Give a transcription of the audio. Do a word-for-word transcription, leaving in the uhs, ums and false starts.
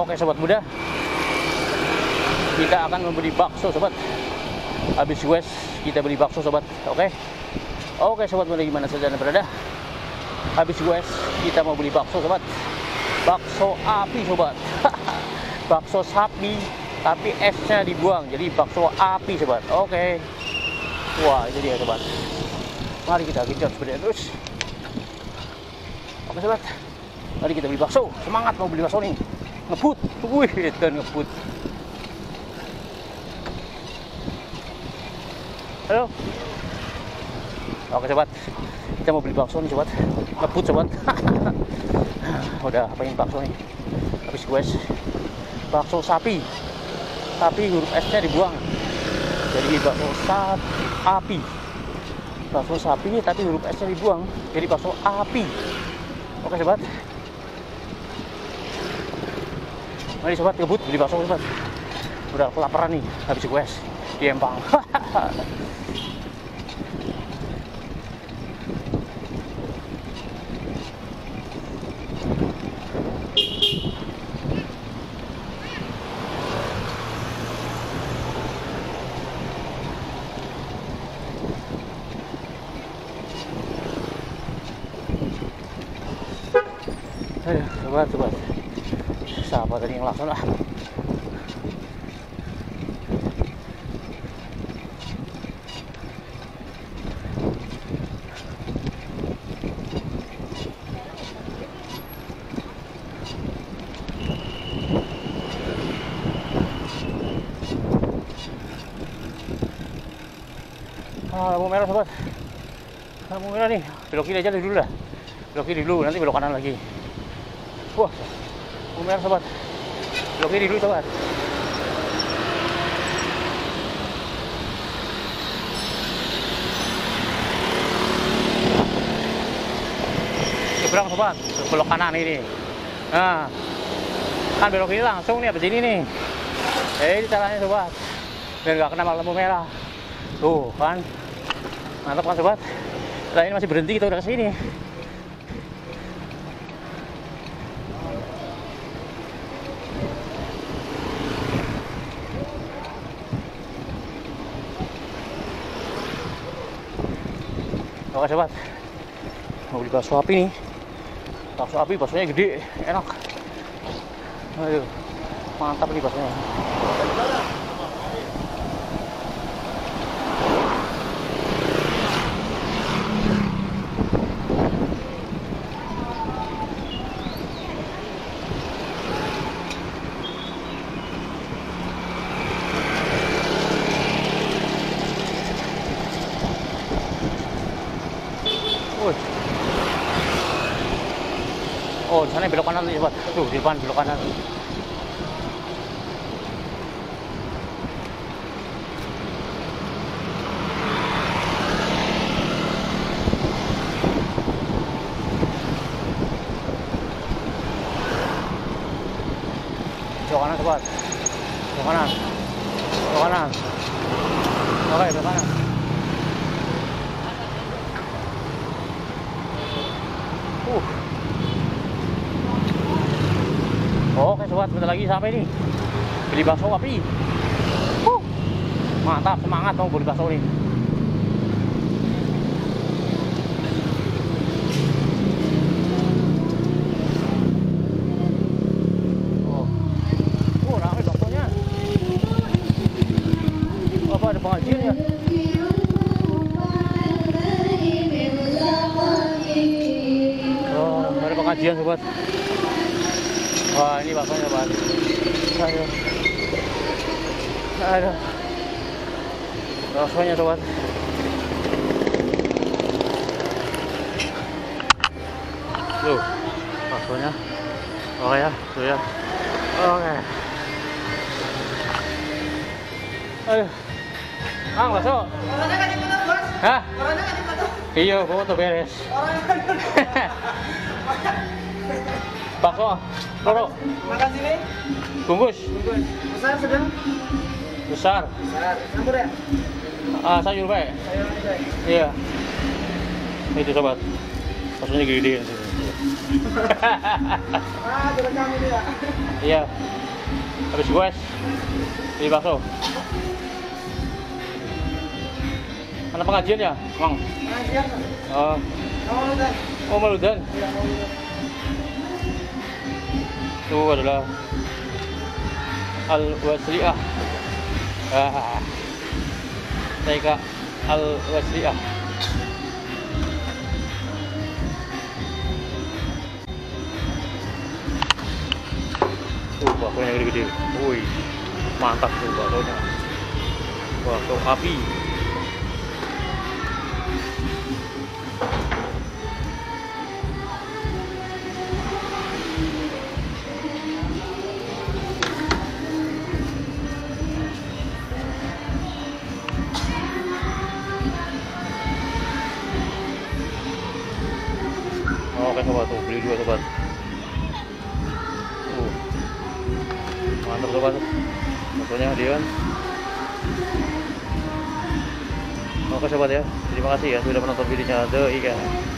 Oke sobat muda, kita akan membeli bakso sobat. Habis wes kita beli bakso sobat. Oke. Oke sobat muda, gimana saja anda berada? Habis wes kita mau beli bakso sobat. Bakso api sobat. Bakso sapi tapi esnya dibuang, jadi bakso api sobat. Oke. Wah, itu dia sobat. Mari kita kejar sepeda terus. Oke sobat, mari kita beli bakso. Semangat mau beli bakso nih. Ngebut, wih, dan ngebut. Halo. Oke sobat, kita mau beli bakso nih sobat. Ngebut sobat. Udah pengen bakso nih. Habis guys, bakso sapi, tapi huruf S-nya dibuang. Jadi bakso sapi api. Bakso sapi tapi huruf S-nya dibuang. Jadi bakso api. Oke sobat. Mari sobat ngebut beli bakso sobat. Udah kelaparan nih habis gue di Empang. Ayo sobat sobat. Siapa tadi yang langsung lah? Ah, lampu merah sobat. Lampu merah nih. Belok kiri aja dulu lah. Belok kiri dulu, nanti belok kanan lagi. Wah, lampu merah sobat. Belok kiri dulu sobat. Nyebrang sobat, belok kanan ini. Nah, kan belok kiri langsung nih, abis ini nih. Eh, ini caranya sobat, biar nggak kena lampu merah. Tuh kan, mantap kan sobat. Nah, ini masih berhenti, kita udah kesini. Oke sobat, mau beli bakso api nih. Bakso api, baksonya gede, enak. Aduh, mantap nih baksonya. Oh, di sana belok kanan nih sobat. Tuh, di depan belok kanan. Belok kanan sobat. Belok kanan. Belok kanan. Oke, belok kanan. Uh. Oke sobat, bentar lagi sampai nih. Beli bakso api. Uh, mantap, semangat mau beli bakso nih. Oh, oh ramai baksonya. Apa ada pengajian ya? Oh, ada pengajian sobat. Wah, ini baksonya sobat. Aduh. Aduh. Baksonya sobat. Tuh, baksonya. Oke ya, tuh ya. Oke. Aduh. Mang, bakso. Orangnya kan difoto, Bos. Hah? Orangnya kan difoto. Iya, foto beres. Bakso, loro. Makan sini. Bungkus. Bungkus. Besar sedang? Besar. Besar. Campur ya? Ah, sayur baik. Sayur baik. Iya. Itu sobat. Baksonya gede. Ah, direkam ini ya. Iya. Habis goes. Beli bakso. Ada pengajian ya, Mang? Pengajian. Oh, Mau lu dan? oh Maludan. Iya, mau lu. Itu adalah Al-Wasliah. Ah. T K Al-Wasliah. Tuh, baksonya gede-gede. Wih, mantap tuh baksonya. Bakso api. Oke sobat, tuh beli dua sobat. Uh, mantap sobat. Fotonya dia. Oke sobat ya, terima kasih ya sudah menonton videonya The Ikan.